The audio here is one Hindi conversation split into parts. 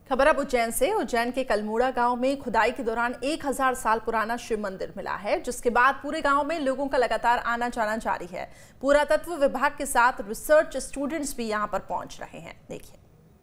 खबर अब उज्जैन से। उज्जैन के कलमूड़ा गांव में खुदाई के दौरान 1000 साल पुराना शिव मंदिर मिला है, जिसके बाद पूरे गांव में लोगों का लगातार आना जाना जारी है। पुरातत्व विभाग के साथ रिसर्च स्टूडेंट्स भी यहां पर पहुंच रहे हैं। देखिए।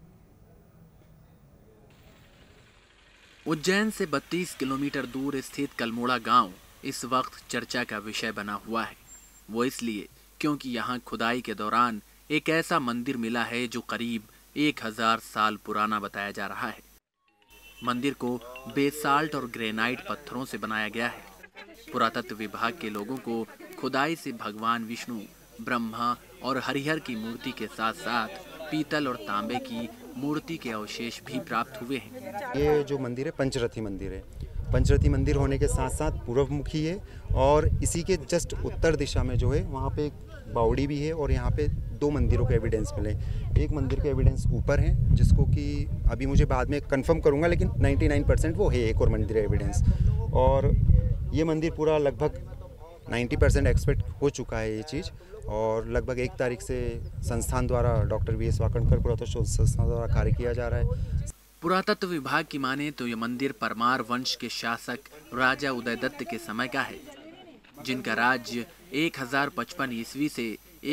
उज्जैन से 32 किलोमीटर दूर स्थित कलमूड़ा गांव इस वक्त चर्चा का विषय बना हुआ है। वो इसलिए क्योंकि यहां खुदाई के दौरान एक ऐसा मंदिर मिला है जो करीब 1000 साल पुराना बताया जा रहा है। मंदिर को बेसाल्ट और ग्रेनाइट पत्थरों से बनाया गया है। पुरातत्व विभाग के लोगों को खुदाई से भगवान विष्णु, ब्रह्मा और हरिहर की मूर्ति के साथ साथ पीतल और तांबे की मूर्ति के अवशेष भी प्राप्त हुए हैं। ये जो मंदिर है पंचरथी मंदिर है। पंचरथी मंदिर होने के साथ साथ पूर्वमुखी है और इसी के जस्ट उत्तर दिशा में जो है वहाँ पे एक बावड़ी भी है और यहाँ पे 2 मंदिरों के एविडेंस मिले। एक मंदिर के एविडेंस ऊपर है जिसको कि अभी मुझे बाद में कंफर्म करूँगा, लेकिन 99% वो है। एक और मंदिर एविडेंस, और ये मंदिर पूरा लगभग 90% एक्सपेक्ट हो चुका है ये चीज़, और लगभग 1 तारीख से संस्थान द्वारा डॉक्टर वी एस वाकणकर पुरातत्व संस्थान द्वारा कार्य किया जा रहा है। पुरातत्व विभाग की माने तो ये मंदिर परमार वंश के शासक राजा उदयदत्त के समय का है, जिनका राज्य 1055 ईस्वी से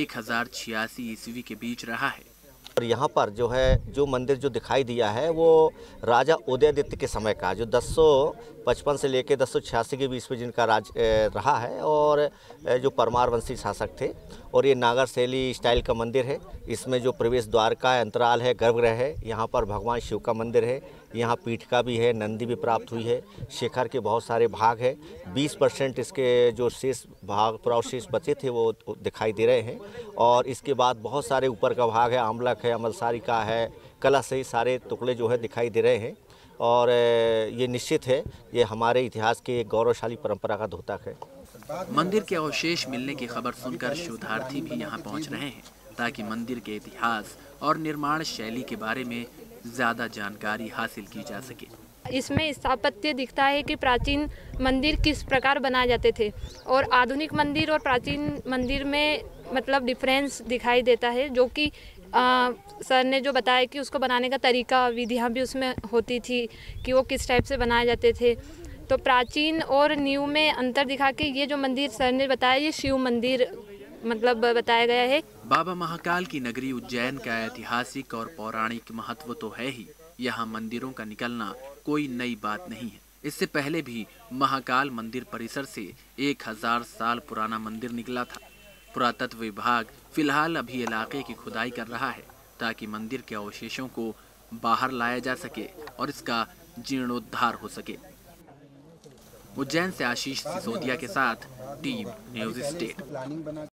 1086 ईस्वी के बीच रहा है। और यहाँ पर जो मंदिर जो दिखाई दिया है वो राजा उदयदित्य के समय का, जो 1055 से लेकर 1086 के बीच में जिनका राज रहा है, और जो परमार वंशी शासक थे। और ये नागर शैली स्टाइल का मंदिर है। इसमें जो प्रवेश द्वार का अंतराल है, गर्भगृह है, यहाँ पर भगवान शिव का मंदिर है। यहाँ पीठ का भी है, नंदी भी प्राप्त हुई है, शेखर के बहुत सारे भाग है। 20% इसके जो शेष भाग पुरावशेष बचे थे वो दिखाई दे रहे हैं। और इसके बाद बहुत सारे ऊपर का भाग है, आमलक है, अमलसारी का है, कलश सही सारे टुकड़े जो है दिखाई दे रहे हैं। और ये निश्चित है ये हमारे इतिहास की एक गौरवशाली परंपरा का द्योतक है। मंदिर के अवशेष मिलने की खबर सुनकर शोधार्थी भी यहाँ पहुँच रहे हैं, ताकि मंदिर के इतिहास और निर्माण शैली के बारे में ज्यादा जानकारी हासिल की जा सके। इसमें स्थापत्य दिखता है कि प्राचीन मंदिर किस प्रकार बनाए जाते थे, और आधुनिक मंदिर और प्राचीन मंदिर में मतलब डिफरेंस दिखाई देता है, जो कि सर ने जो बताया कि उसको बनाने का तरीका, विधियाँ भी उसमें होती थी कि वो किस टाइप से बनाए जाते थे। तो प्राचीन और न्यू में अंतर दिखा के ये जो मंदिर सर ने बताया ये शिव मंदिर मतलब बताया गया है। बाबा महाकाल की नगरी उज्जैन का ऐतिहासिक और पौराणिक महत्व तो है ही, यहाँ मंदिरों का निकलना कोई नई बात नहीं है। इससे पहले भी महाकाल मंदिर परिसर से 1000 साल पुराना मंदिर निकला था। पुरातत्व विभाग फिलहाल अभी इलाके की खुदाई कर रहा है, ताकि मंदिर के अवशेषों को बाहर लाया जा सके और इसका जीर्णोद्धार हो सके। उज्जैन से आशीष सिसोदिया के साथ टीम न्यूज़ स्टेट।